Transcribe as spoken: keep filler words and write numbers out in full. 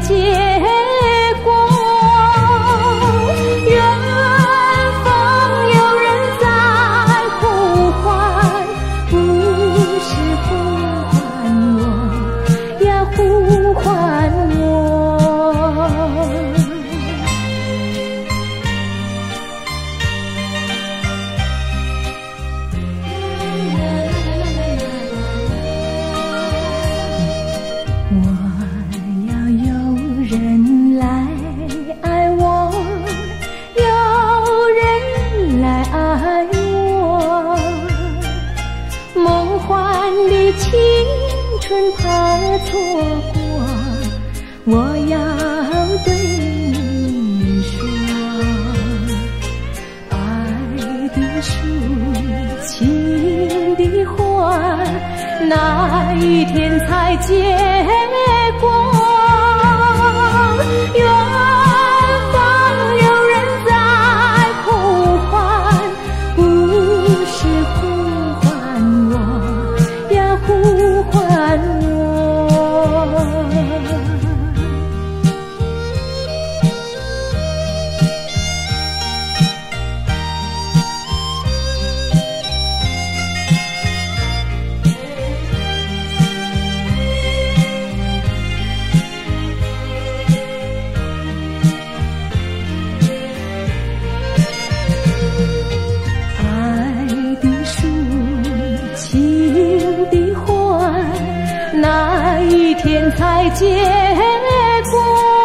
结果。远方有人在呼唤，不是呼唤我呀，呼唤我。我要有人来爱我，有人来爱我，梦幻的青春怕错过，我要对你说，爱的树，情的花，哪一天才结果？远方有人在呼唤，不是呼唤我呀，呼唤我。哪一天才结果？